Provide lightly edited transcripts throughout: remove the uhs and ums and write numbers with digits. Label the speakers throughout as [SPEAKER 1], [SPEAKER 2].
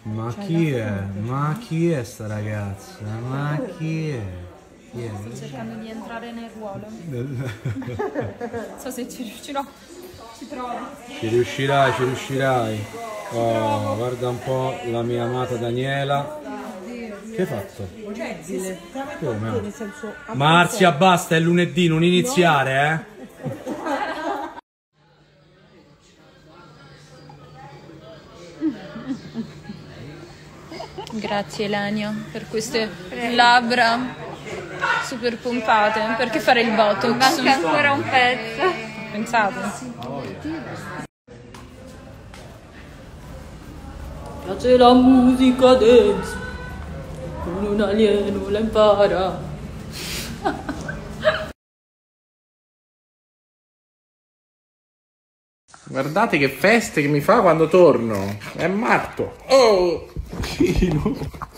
[SPEAKER 1] Ma chi è? Ma chi è sta ragazza? Ma chi è? Chi è?
[SPEAKER 2] Sto cercando di entrare nel ruolo. Non so se ci riuscirò. Ci provo.
[SPEAKER 1] Ci riuscirai, ci riuscirai. Oh, guarda un po' la mia amata Daniela. Che hai fatto? Come? Marzia, basta, è lunedì, non iniziare,
[SPEAKER 2] Grazie Elenio per queste labbra super pompate. Perché fare il botox?
[SPEAKER 3] Manca ancora un pezzo.
[SPEAKER 2] Pensate.
[SPEAKER 4] Piace la musica dance, con un alieno la impara.
[SPEAKER 5] Guardate che feste che mi fa quando torno. È matto. Oh! No.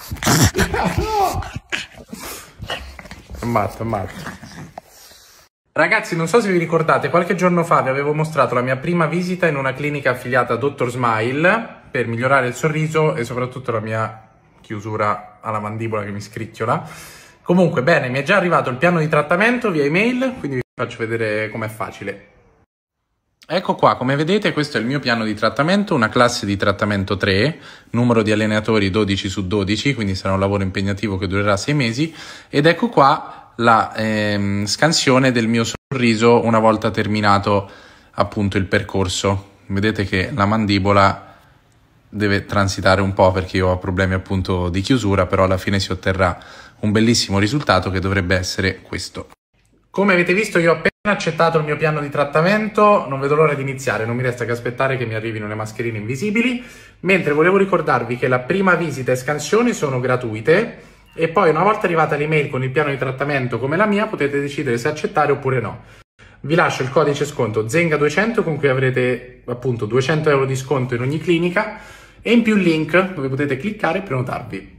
[SPEAKER 5] È matto, è matto. Ragazzi, non so se vi ricordate, qualche giorno fa vi avevo mostrato la mia prima visita in una clinica affiliata a Dr. Smile per migliorare il sorriso e soprattutto la mia chiusura alla mandibola che mi scricchiola. Comunque, bene, mi è già arrivato il piano di trattamento via email, quindi vi faccio vedere com'è facile. Ecco qua, come vedete questo è il mio piano di trattamento, una classe di trattamento 3, numero di allennatori 12 su 12, quindi sarà un lavoro impegnativo che durerà 6 mesi, ed ecco qua la scansione del mio sorriso una volta terminato appunto il percorso. Vedete che la mandibola deve transitare un po' perché io ho problemi appunto di chiusura, però alla fine si otterrà un bellissimo risultato che dovrebbe essere questo. Come avete visto io ho appena accettato il mio piano di trattamento, non vedo l'ora di iniziare, non mi resta che aspettare che mi arrivino le mascherine invisibili, mentre volevo ricordarvi che la prima visita e scansioni sono gratuite e poi una volta arrivata l'email con il piano di trattamento come la mia potete decidere se accettare oppure no. Vi lascio il codice sconto ZENGA200 con cui avrete appunto 200 € di sconto in ogni clinica e in più il link dove potete cliccare e prenotarvi.